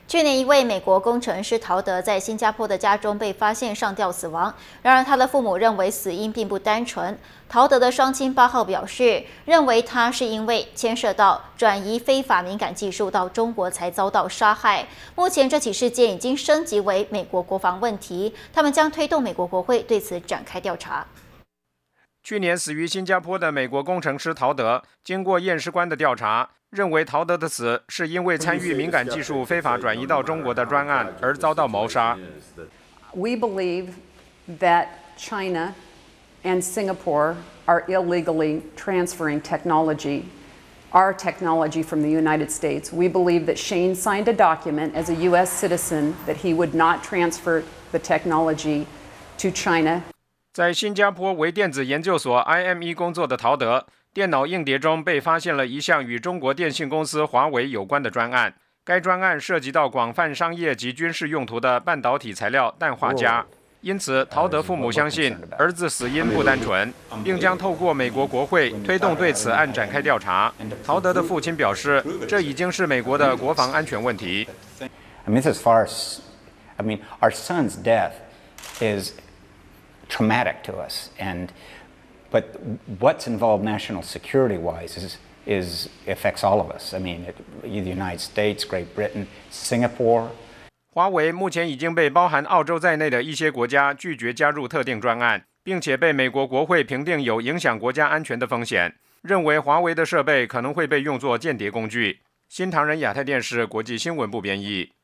去年，一位美国工程师陶德在新加坡的家中被发现上吊死亡。然而，他的父母认为死因并不单纯。陶德的双亲8号表示，认为他是因为牵涉到转移非法敏感技术到中国才遭到杀害。目前，这起事件已经升级为美国国防问题，他们将推动美国国会对此展开调查。 去年死于新加坡的美国工程师陶德，经过验尸官的调查，认为陶德的死是因为参与敏感技术非法转移到中国的专案而遭到谋杀。 We believe that China and Singapore are illegally transferring technology, our technology from the United States. We believe that Shane signed a document as a U.S. citizen that he would not transfer the technology to China. 在新加坡微电子研究所 IME 工作的陶德，电脑硬碟中被发现了一项与中国电信公司华为有关的专案。该专案涉及到广泛商业及军事用途的半导体材料氮化镓。因此，陶德父母相信儿子死因不单纯，并将透过美国国会推动对此案展开调查。陶德的父亲表示，这已经是美国的国防安全问题。 Our son's death is traumatic to us, but what's involved national security-wise affects all of us. The United States, Great Britain, Singapore. 华为目前已经被包含澳洲在内的一些国家拒绝加入特定专案，并且被美国国会评定有影响国家安全的风险，认为华为的设备可能会被用作间谍工具。新唐人亚太电视国际新闻部编译。